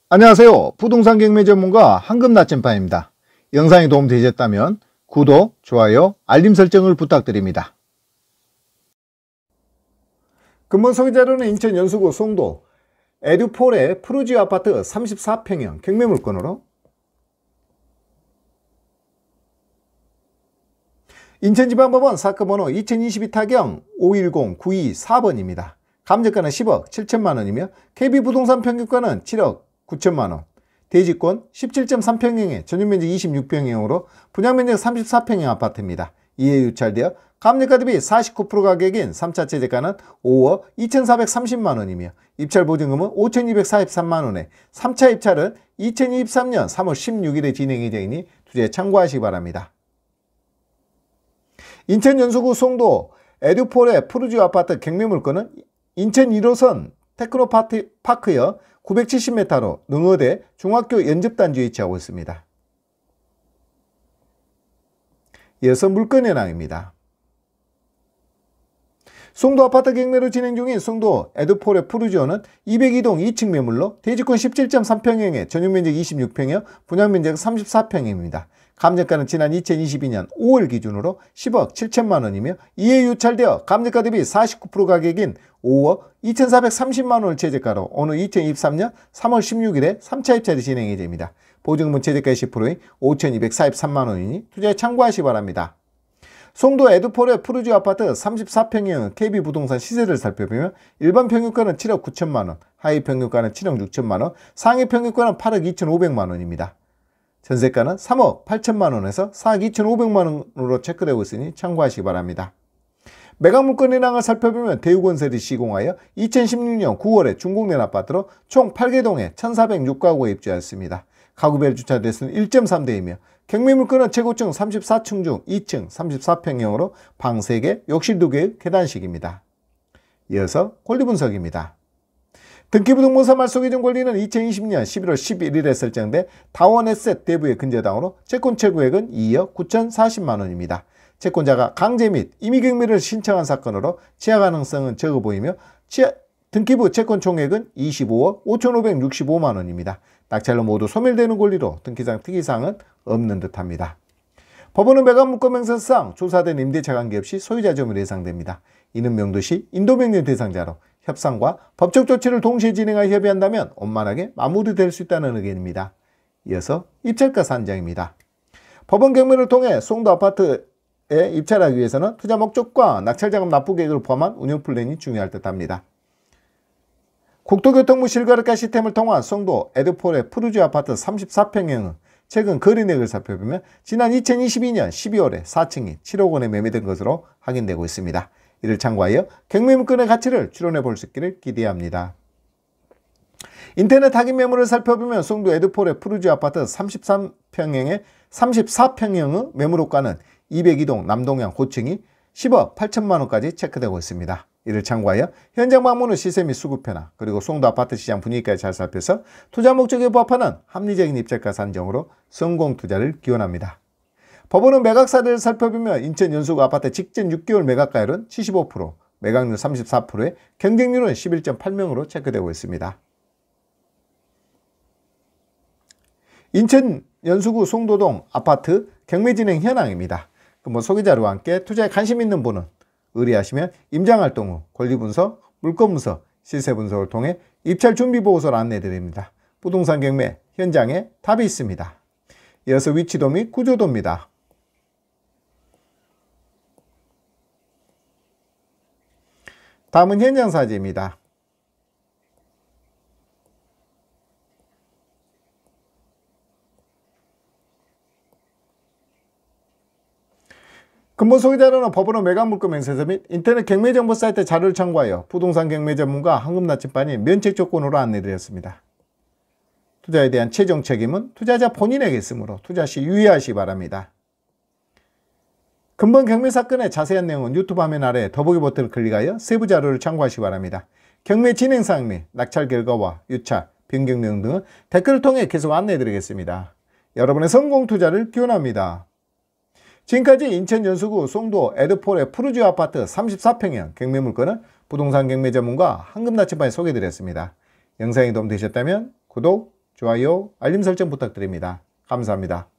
안녕하세요. 부동산 경매 전문가 황금나침반입니다. 영상이 도움되셨다면 구독, 좋아요, 알림 설정을 부탁드립니다. 근본 소개자료는 인천 연수구 송도 에듀폴의 푸르지오 아파트 34평형 경매 물건으로 인천지방법원 사건번호 2022 타경 510924번입니다. 감정가는 10억 7천만원이며 KB부동산 평균가는 7억 9천만원, 대지권 17.3평형에 전용면적 26평형으로 분양면적 34평형 아파트입니다. 이에 유찰되어 감정가 대비 49% 가격인 3차 최저가는 5억 2,430만원이며 입찰 보증금은 5,243만원에 3차 입찰은 2023년 3월 16일에 진행 예정이니 투자에 참고하시기 바랍니다. 인천 연수구 송도 에듀폴의 푸르지오 아파트 경매 물건은 인천 1호선 테크노파크역 970m로 능어대 중학교 연접단지에 위치하고 있습니다. 이어서 물건 현황입니다. 송도 아파트 경매로 진행 중인 송도 에듀폴의 푸르지오는 202동 2층 매물로 대지권 17.3평형에 전용면적 26평형, 분양면적 34평형입니다. 감정가는 지난 2022년 5월 기준으로 10억 7천만원이며 이에 유찰되어 감정가 대비 49% 가격인 5억 2,430만원을 최저가로 오늘 2023년 3월 16일에 3차 입찰이 진행 예정입니다. 보증금은 최저가 10%인 5,243만원이니 투자에 참고하시기 바랍니다. 송도 에듀폴의 푸르지오 아파트 34평형 KB부동산 시세를 살펴보면 일반 평균가는 7억 9천만원, 하위 평균가는 7억 6천만원, 상위 평균가는 8억 2,500만원입니다. 전세가는 3억 8천만원에서 4억 2,500만원으로 체크되고 있으니 참고하시기 바랍니다. 매각 물건 현황을 살펴보면 대우건설이 시공하여 2016년 9월에 준공된 아파트로 총 8개 동에 1,406가구가 입주하였습니다. 가구별 주차 대수는 1.3대이며 경매 물건은 최고층 34층 중 2층 34평형으로 방 3개, 욕실 2개의 계단식입니다. 이어서 권리 분석입니다. 등기부등본사 말소기준 권리는 2020년 11월 11일에 설정돼 다원에셋 대부의 근저당으로 채권 최고액은 2억 9,040만원입니다. 채권자가 강제 및 임의경매를 신청한 사건으로 취하 가능성은 적어 보이며 등기부 채권 총액은 25억 5,565만원입니다. 낙찰로 모두 소멸되는 권리로 등기상 특이사항은 없는 듯합니다. 법원은 매각 물건 명세서상 조사된 임대차 관계없이 소유자 점유로 예상됩니다. 이는 명도시 인도명령 대상자로 협상과 법적 조치를 동시에 진행하여 협의한다면 원만하게 마무리될 수 있다는 의견입니다. 이어서 입찰가 산정입니다. 법원 경매를 통해 송도 아파트에 입찰하기 위해서는 투자 목적과 낙찰자금 납부 계획을 포함한 운영 플랜이 중요할 듯합니다. 국토교통부 실거래가 시스템을 통한 송도 에듀폴의 푸르지오 아파트 34평형은 최근 거래내역을 살펴보면 지난 2022년 12월에 4층이 7억 원에 매매된 것으로 확인되고 있습니다. 이를 참고하여 경매 물건의 가치를 추론해 볼 수 있기를 기대합니다. 인터넷 확인 매물을 살펴보면 송도 에듀폴의 푸르지오 아파트 34평형의 매물호가는 202동 남동향 고층이 10억 8천만원까지 체크되고 있습니다. 이를 참고하여 현장 방문 후 시세 및 수급 변화 그리고 송도 아파트 시장 분위기까지 잘 살펴서 투자 목적에 부합하는 합리적인 입찰가 산정으로 성공 투자를 기원합니다. 법원은 매각 사례를 살펴보면 인천 연수구 아파트 직전 6개월 매각가율은 75%, 매각률 34%에 경쟁률은 11.8명으로 체크되고 있습니다. 인천 연수구 송도동 아파트 경매 진행 현황입니다. 소개자료와 함께 투자에 관심 있는 분은 의뢰하시면 임장활동 후 권리분석, 물건분석, 시세분석을 통해 입찰 준비보고서를 안내드립니다. 부동산 경매 현장에 답이 있습니다. 이어서 위치도 및 구조도입니다. 다음은 현장 사진입니다. 근본 소개자료는 법원은 매각 물건 명세서 및 인터넷 경매 정보 사이트 자료를 참고하여 부동산 경매 전문가 황금나침반이 면책 조건으로 안내드렸습니다. 투자에 대한 최종 책임은 투자자 본인에게 있으므로 투자 시 유의하시기 바랍니다. 근본 경매 사건의 자세한 내용은 유튜브 화면 아래 더보기 버튼을 클릭하여 세부 자료를 참고하시기 바랍니다. 경매 진행 사항 및 낙찰 결과와 유찰, 변경 내용 등은 댓글을 통해 계속 안내해드리겠습니다. 여러분의 성공 투자를 기원합니다. 지금까지 인천 연수구 송도 에듀폴의 푸르지오 아파트 34평형 경매 물건은 부동산 경매 전문가 황금나침반이 소개해드렸습니다. 영상이 도움되셨다면 구독, 좋아요, 알림 설정 부탁드립니다. 감사합니다.